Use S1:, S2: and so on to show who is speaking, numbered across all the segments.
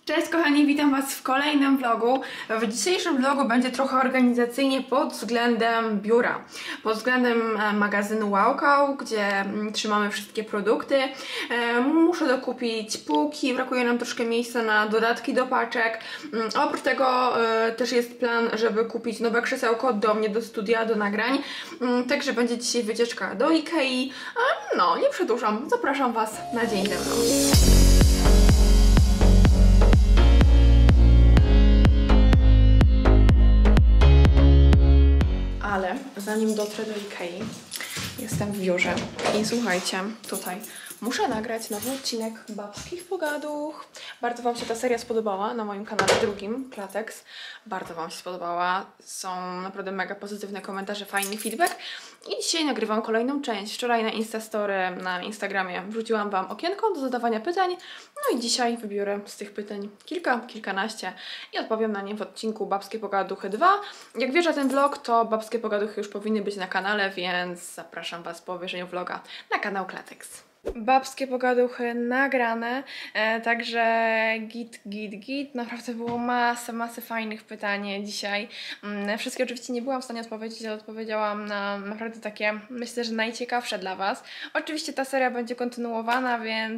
S1: Cześć kochani, witam Was w kolejnym vlogu. W dzisiejszym vlogu będzie trochę organizacyjnie pod względem biura. Pod względem magazynu Wowcow, gdzie trzymamy wszystkie produkty. Muszę dokupić półki, brakuje nam troszkę miejsca na dodatki do paczek. Oprócz tego też jest plan, żeby kupić nowe krzesełko do mnie, do studia, do nagrań. Także będzie dzisiaj wycieczka do Ikei. No, nie przedłużam, zapraszam Was na dzień ze mną. Ale zanim dotrę do Ikei, jestem w biurze i słuchajcie, tutaj muszę nagrać nowy odcinek Babskich Pogaduch. Bardzo Wam się ta seria spodobała na moim kanale drugim, Klatex. Bardzo Wam się spodobała. Są naprawdę mega pozytywne komentarze, fajny feedback. I dzisiaj nagrywam kolejną część. Wczoraj na Instastory, na Instagramie wrzuciłam Wam okienko do zadawania pytań. No i dzisiaj wybiorę z tych pytań kilkanaście i odpowiem na nie w odcinku Babskie Pogaduchy 2. Jak wierzę ten vlog, to Babskie Pogaduchy już powinny być na kanale, więc zapraszam Was po obejrzeniu vloga na kanał Klatex. Babskie Pogaduchy nagrane, także git. Naprawdę było masę fajnych pytań dzisiaj. Wszystkie oczywiście nie byłam w stanie odpowiedzieć, ale odpowiedziałam na naprawdę takie, myślę, że najciekawsze dla Was. Oczywiście ta seria będzie kontynuowana, więc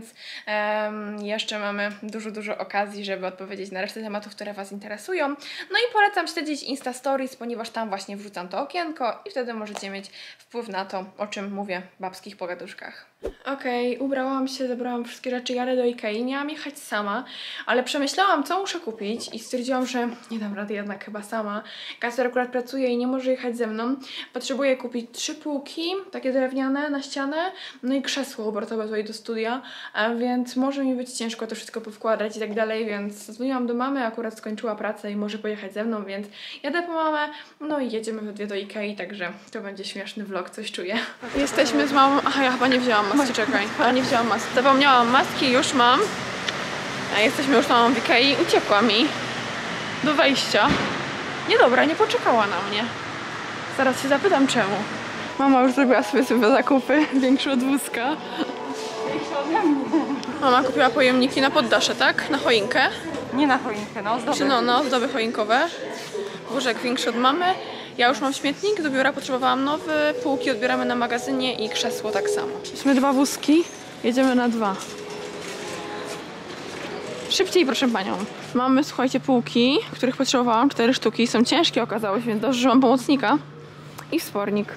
S1: jeszcze mamy dużo okazji, żeby odpowiedzieć na resztę tematów, które Was interesują. No i polecam śledzić Insta Stories, ponieważ tam właśnie wrzucam to okienko i wtedy możecie mieć wpływ na to, o czym mówię w Babskich Pogaduszkach. Okej, ubrałam się, zabrałam wszystkie rzeczy, jadę do Ikei. Miałam jechać sama, ale przemyślałam, co muszę kupić i stwierdziłam, że nie dam rady jednak chyba sama. Kacper akurat pracuje i nie może jechać ze mną. Potrzebuję kupić 3 półki, takie drewniane na ścianę, no i krzesło obrotowe tutaj do studia, więc może mi być ciężko to wszystko powkładać i tak dalej, więc zadzwoniłam do mamy, akurat skończyła pracę i może pojechać ze mną, więc jadę po mamę, no i jedziemy we dwie do Ikei, także to będzie śmieszny vlog, coś czuję. Jesteśmy z mamą, aha, ja chyba nie wzięłam maski, czekaj, ale nie wzięłam maski. Zapomniałam maski, już mam. Jesteśmy już mamą w Ikei, uciekła mi do wejścia. Niedobra, nie poczekała na mnie. Zaraz się zapytam czemu. Mama już zrobiła sobie zakupy, większe od wózka.
S2: Większe ode mnie.
S1: Mama kupiła pojemniki na poddasze, tak? Na choinkę.
S2: Nie na choinkę, na ozdoby.
S1: Czy no, na ozdoby choinkowe. Wózek większy od mamy. Ja już mam śmietnik, do biura potrzebowałam nowy, półki odbieramy na magazynie i krzesło tak samo. Mieliśmy 2 wózki, jedziemy na 2. Szybciej, proszę panią. Mamy, słuchajcie, półki, których potrzebowałam, 4 sztuki. Są ciężkie, okazało się, więc dobrze, że mam pomocnika. I wspornik.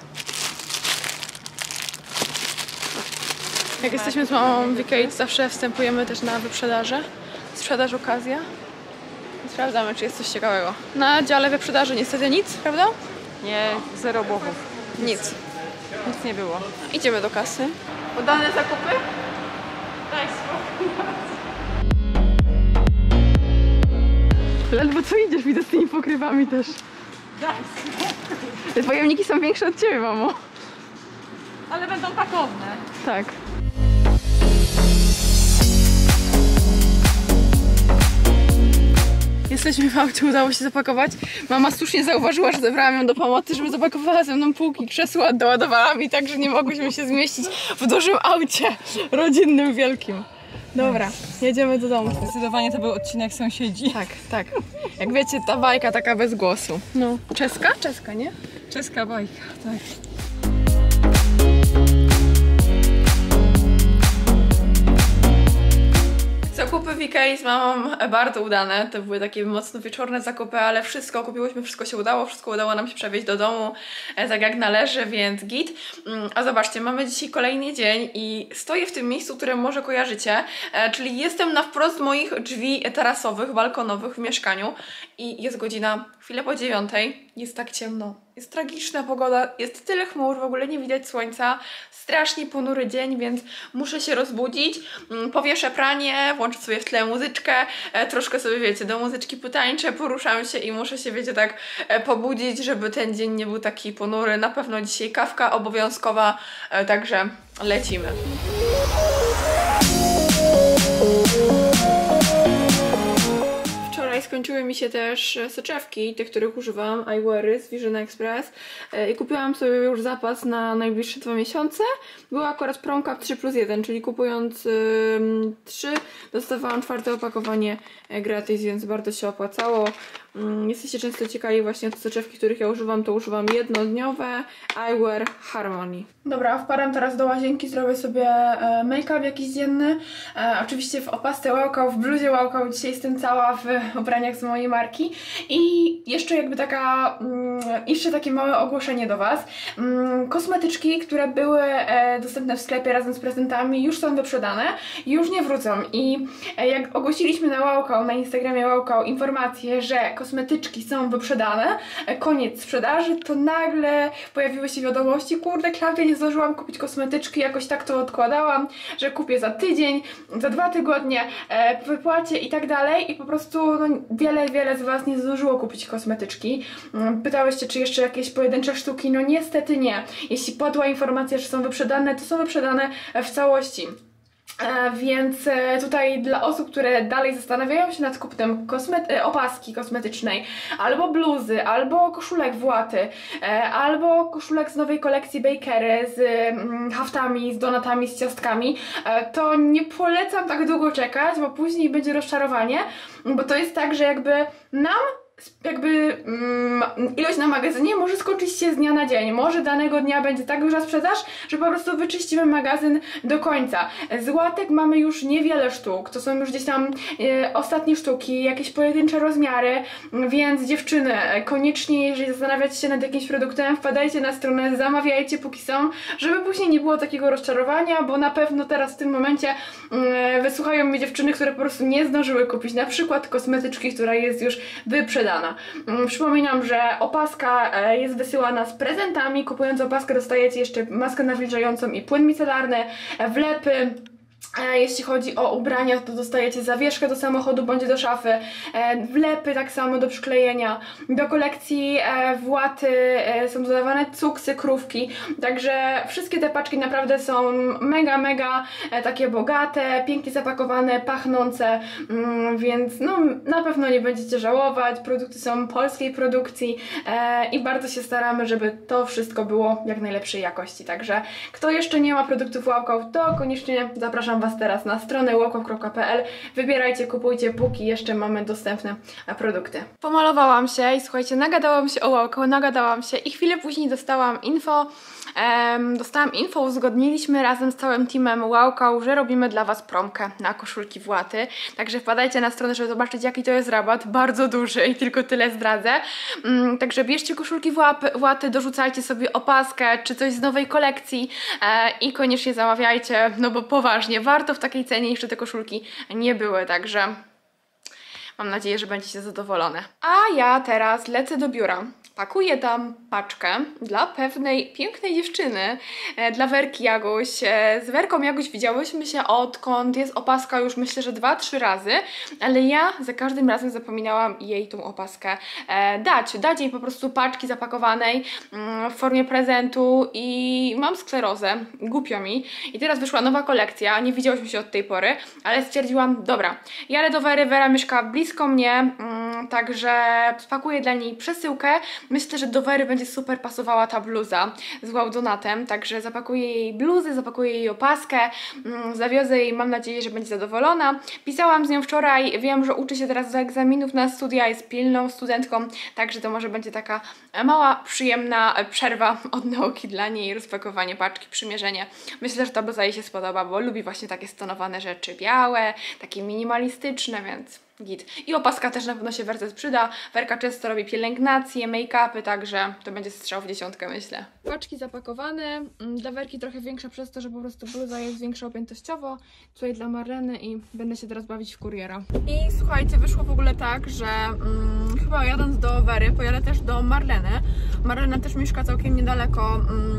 S1: Jak jesteśmy z mamą w Ikei, to zawsze wstępujemy też na wyprzedaże. Sprzedaż okazja. Sprawdzamy, czy jest coś ciekawego. Na dziale wyprzedaży niestety nic, prawda?
S2: Nie, 0 bochów.
S1: Nic.
S2: Nic nie było.
S1: Idziemy do kasy. Udane zakupy?
S2: Daj spokój.
S1: Ledwo co idziesz, widzę z tymi pokrywami też.
S2: Daj spokój.
S1: Te pojemniki są większe od ciebie, mamo.
S2: Ale będą pakowne.
S1: Tak. Jesteśmy w aucie, udało się zapakować. Mama słusznie zauważyła, że zabrałam ją do pomocy, żeby zapakowała ze mną półki, krzesła, doładowała mi tak, że nie mogłyśmy się zmieścić w dużym aucie rodzinnym, wielkim. Dobra, jedziemy do domu.
S2: Zdecydowanie to był odcinek sąsiedzi.
S1: Tak. Jak wiecie, ta bajka taka bez głosu. No. Czeska? Czeska, nie?
S2: Czeska bajka, tak.
S1: Zakupy w Ikei z mamą bardzo udane. To były takie mocno wieczorne zakupy, ale wszystko kupiłyśmy, wszystko się udało, wszystko udało nam się przewieźć do domu tak jak należy, więc git. A zobaczcie, mamy dzisiaj kolejny dzień i stoję w tym miejscu, które może kojarzycie, czyli jestem na wprost moich drzwi tarasowych, balkonowych w mieszkaniu i jest godzina chwilę po 9, jest tak ciemno. Jest tragiczna pogoda, jest tyle chmur, w ogóle nie widać słońca, strasznie ponury dzień, więc muszę się rozbudzić, powieszę pranie, włączę sobie w tle muzyczkę, troszkę sobie, wiecie, do muzyczki potańczę, poruszam się i muszę się, wiecie, tak pobudzić, żeby ten dzień nie był taki ponury. Na pewno dzisiaj kawka obowiązkowa, także lecimy. Wczoraj z skończyły mi się też soczewki, te, których używam, eyeweary z Vision Express i kupiłam sobie już zapas na najbliższe 2 miesiące. Była akurat promka 3+1, czyli kupując 3 dostawałam 4. opakowanie gratis, więc bardzo się opłacało. Jesteście często ciekawi właśnie o te soczewki, których ja używam, to używam jednodniowe Eyewear Harmony. Dobra, wpadam teraz do łazienki, zrobię sobie make-up jakiś dzienny. Oczywiście w opasce Wow, w bluzie Wow, dzisiaj jestem cała w ubraniach z mojej marki. I jeszcze jakby jeszcze takie małe ogłoszenie do Was. Kosmetyczki, które były dostępne w sklepie razem z prezentami, już są wyprzedane, już nie wrócą. I jak ogłosiliśmy na Wow, na Instagramie Wow informację, że kosmetyczki są wyprzedane, koniec sprzedaży, to nagle pojawiły się wiadomości, kurde, Klaudia, nie zdążyłam kupić kosmetyczki, jakoś tak to odkładałam, że kupię za tydzień, za 2 tygodnie, w wypłacie i tak dalej i po prostu no, wiele z Was nie zdążyło kupić kosmetyczki. Pytałyście, czy jeszcze jakieś pojedyncze sztuki, no niestety nie. Jeśli padła informacja, że są wyprzedane, to są wyprzedane w całości. Więc tutaj dla osób, które dalej zastanawiają się nad kupnem opaski kosmetycznej, albo bluzy, albo koszulek Właty, albo koszulek z nowej kolekcji Bakery z haftami, z donatami, z ciastkami, to nie polecam tak długo czekać, bo później będzie rozczarowanie, bo to jest tak, że ilość na magazynie może skończyć się z dnia na dzień. Może danego dnia będzie tak duża sprzedaż, że po prostu wyczyścimy magazyn do końca. Z łatek mamy już niewiele sztuk, to są już gdzieś tam ostatnie sztuki, jakieś pojedyncze rozmiary, więc dziewczyny, koniecznie jeżeli zastanawiacie się nad jakimś produktem, wpadajcie na stronę, zamawiajcie póki są, żeby później nie było takiego rozczarowania, bo na pewno teraz w tym momencie wysłuchają mnie dziewczyny, które po prostu nie zdążyły kupić na przykład kosmetyczki, która jest już wyprzedana. Przypominam, że opaska jest wysyłana z prezentami. Kupując opaskę dostajecie jeszcze maskę nawilżającą i płyn micelarny, wlepy. Jeśli chodzi o ubrania, to dostajecie zawieszkę do samochodu bądź do szafy, wlepy tak samo do przyklejenia. Do kolekcji Właty są dodawane cuksy, krówki, także wszystkie te paczki naprawdę są mega takie bogate, pięknie zapakowane, pachnące, więc no na pewno nie będziecie żałować. Produkty są polskiej produkcji i bardzo się staramy, żeby to wszystko było jak najlepszej jakości, także kto jeszcze nie ma produktów Wow, to koniecznie zapraszam Was teraz na stronę wow.pl. Wybierajcie, kupujcie, póki jeszcze mamy dostępne produkty. Pomalowałam się i słuchajcie, nagadałam się o Wow, nagadałam się i chwilę później dostałam info, uzgodniliśmy razem z całym teamem Wow, że robimy dla Was promkę na koszulki Właty, także wpadajcie na stronę, żeby zobaczyć, jaki to jest rabat, bardzo duży i tylko tyle zdradzę. Także bierzcie koszulki Właty, dorzucajcie sobie opaskę czy coś z nowej kolekcji i koniecznie zamawiajcie, no bo poważnie, warto w takiej cenie jeszcze te koszulki nie były, także mam nadzieję, że będziecie zadowolone. A ja teraz lecę do biura. Pakuję tam paczkę dla pewnej pięknej dziewczyny, dla Werki Jaguś. Z Werką Jaguś widziałyśmy się odkąd jest opaska już myślę, że 2-3 razy, ale ja za każdym razem zapominałam jej tą opaskę dać jej po prostu paczki zapakowanej w formie prezentu i mam sklerozę, głupio mi. I teraz wyszła nowa kolekcja, nie widziałyśmy się od tej pory, ale stwierdziłam, dobra, jadę do Wery, Wera mieszka blisko mnie, także spakuję dla niej przesyłkę. Myślę, że do Wery będzie super pasowała ta bluza z Wow Donatem, także zapakuję jej bluzę, zapakuję jej opaskę, zawiozę jej, mam nadzieję, że będzie zadowolona. Pisałam z nią wczoraj, wiem, że uczy się teraz do egzaminów na studia, jest pilną studentką, także to może będzie taka mała, przyjemna przerwa od nauki dla niej, rozpakowanie paczki, przymierzenie. Myślę, że ta bluza jej się spodoba, bo lubi właśnie takie stonowane rzeczy białe, takie minimalistyczne, więc git. I opaska też na pewno się Werce przyda. Werka często robi pielęgnacje, make-upy, także to będzie strzał w 10, myślę. Paczki zapakowane. Dla Werki trochę większa przez to, że po prostu bluza jest większa objętościowo. Tutaj dla Marleny i będę się teraz bawić w kuriera. I słuchajcie, wyszło w ogóle tak, że chyba jadąc do Wery, pojadę też do Marleny. Marlena też mieszka całkiem niedaleko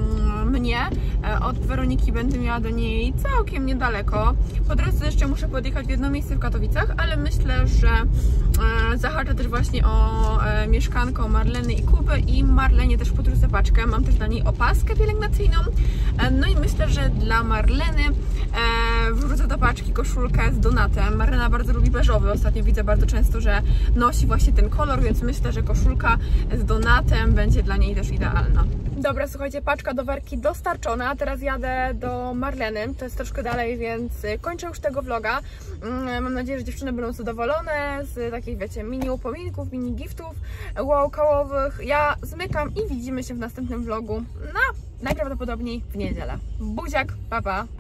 S1: mnie. Od Weroniki będę miała do niej całkiem niedaleko. Po drodze jeszcze muszę podjechać w jedno miejsce w Katowicach, ale myślę, że zahaczę też właśnie o mieszkanko Marleny i Kuby i Marlenie też podróżę paczkę. Mam też dla niej opaskę pielęgnacyjną. No i myślę, że dla Marleny wrzucę do paczki koszulkę z donatem. Marlena bardzo lubi beżowy. Ostatnio widzę bardzo często, że nosi właśnie ten kolor, więc myślę, że koszulka z donatem będzie dla niej też idealna. Dobra, słuchajcie, paczka do Werki dostarczona. Teraz jadę do Marleny. To jest troszkę dalej, więc kończę już tego vloga. Mam nadzieję, że dziewczyny będą zadowolone z takich, wiecie, mini upominków, mini giftów wow-kołowych. Ja zmykam i widzimy się w następnym vlogu najprawdopodobniej w niedzielę. Buziak, pa pa!